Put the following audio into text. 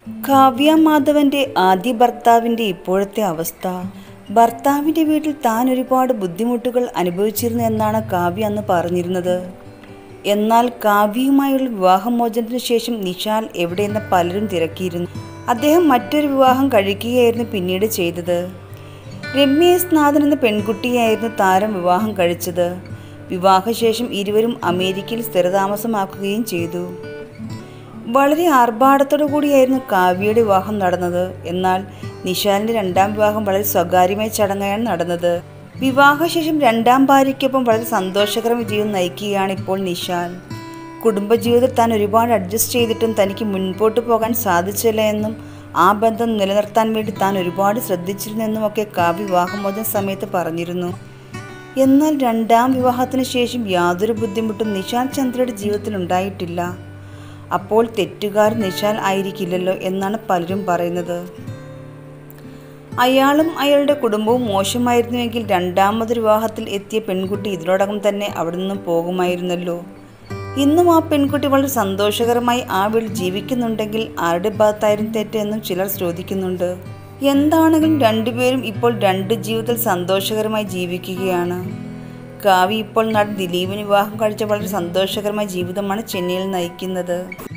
കാവ്യ മാധവന്റെ ആദ്യ ഭർത്താവിൻ്റെ ഇപ്പോഴത്തെ അവസ്ഥ. ഭർത്താവിൻ്റെ വീട്ടിൽ താൻ ഒരുപാട് ബുദ്ധിമുട്ടുകൾ അനുഭവിച്ചിരുന്നു എന്നാണ് കാവ്യ അന്ന് പറഞ്ഞിരുന്നത്. എന്നാൽ കാവ്യയുമായുള്ള വിവാഹമോചനത്തിന് ശേഷം നിശാൽ എവിടെയെന്ന് പലരും തിരക്കിയിരുന്നു. അദ്ദേഹം മറ്റൊരു വിവാഹം കഴിക്കുകയായിരുന്നു പിന്നീട് ചെയ്തത്. രമ്യ എസ് നാഥൻ എന്ന പെൺകുട്ടിയായിരുന്നു താരം വിവാഹം കഴിച്ചത്. വിവാഹശേഷം ഇരുവരും അമേരിക്കയിൽ സ്ഥിരതാമസമാക്കുകയും ചെയ്തു. വളരെ ആർഭാടത്തോടു കൂടിയായിരുന്നു കാവ്യയുടെ വിവാഹം നടന്നത്. എന്നാൽ നിശാലിൻ്റെ രണ്ടാം വിവാഹം വളരെ സ്വകാര്യമായ ചടങ്ങായാണ് നടന്നത്. വിവാഹശേഷം രണ്ടാം ഭാര്യയ്ക്കൊപ്പം വളരെ സന്തോഷകരമായ ജീവിതം നയിക്കുകയാണ് ഇപ്പോൾ നിശാൽ. കുടുംബജീവിതത്തിൽ താൻ ഒരുപാട് അഡ്ജസ്റ്റ് ചെയ്തിട്ടും തനിക്ക് മുൻപോട്ട് പോകാൻ സാധിച്ചില്ല എന്നും ആ ബന്ധം നിലനിർത്താൻ വേണ്ടി താൻ ഒരുപാട് ശ്രദ്ധിച്ചിരുന്നെന്നുമൊക്കെ കാവ്യ വിവാഹമോചന സമയത്ത് പറഞ്ഞിരുന്നു. എന്നാൽ രണ്ടാം വിവാഹത്തിന് ശേഷം യാതൊരു ബുദ്ധിമുട്ടും നിശാൽ ചന്ദ്രയുടെ ജീവിതത്തിൽ ഉണ്ടായിട്ടില്ല. അപ്പോൾ തെറ്റുകാരൻ നിശാൽ ആയിരിക്കില്ലല്ലോ എന്നാണ് പലരും പറയുന്നത്. അയാളും അയാളുടെ കുടുംബവും മോശമായിരുന്നുവെങ്കിൽ രണ്ടാമതൊരു വിവാഹത്തിൽ എത്തിയ പെൺകുട്ടി ഇതിനോടകം തന്നെ അവിടെ നിന്നും പോകുമായിരുന്നല്ലോ. ഇന്നും ആ പെൺകുട്ടി വളരെ സന്തോഷകരമായി ആ വീട്ടിൽ ജീവിക്കുന്നുണ്ടെങ്കിൽ ആരുടെ ഭാഗത്തായിരുന്നു തെറ്റ് എന്നും ചിലർ ചോദിക്കുന്നുണ്ട്. എന്താണെങ്കിലും രണ്ടുപേരും ഇപ്പോൾ രണ്ട് ജീവിതത്തിൽ സന്തോഷകരമായി ജീവിക്കുകയാണ്. കാവ്യ ഇപ്പോൾ നടൻ ദിലീപിന് വിവാഹം കഴിച്ച വളരെ സന്തോഷകരമായ ജീവിതമാണ് ചെന്നൈയിൽ നയിക്കുന്നത്.